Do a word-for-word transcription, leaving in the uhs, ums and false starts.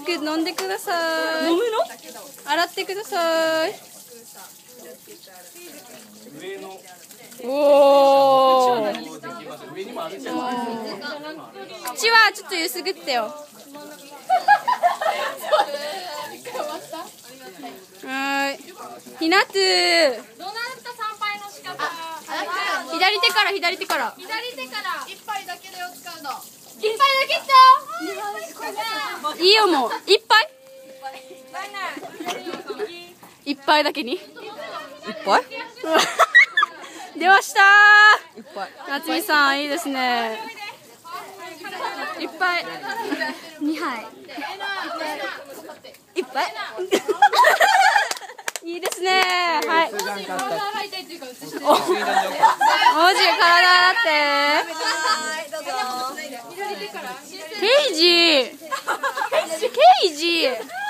く飲んでください。 飲むの？ 洗ってください。おお。口はちょっとゆすぐってよ。はい。ひなつ。 どうなった参拝の仕方。 左手から左手から。 左手から一杯だけでを使うの。一杯だけいいよもう一杯。一杯だけに。 いっぱい？ 出ましたー。 いっぱい。 夏美さんいいですね。いっぱい。 二杯。 いっぱい。 いいですね。はい。 体痛いっていうか映してる。 おじ体だって。 左手から。 ケイジー。ケイジー。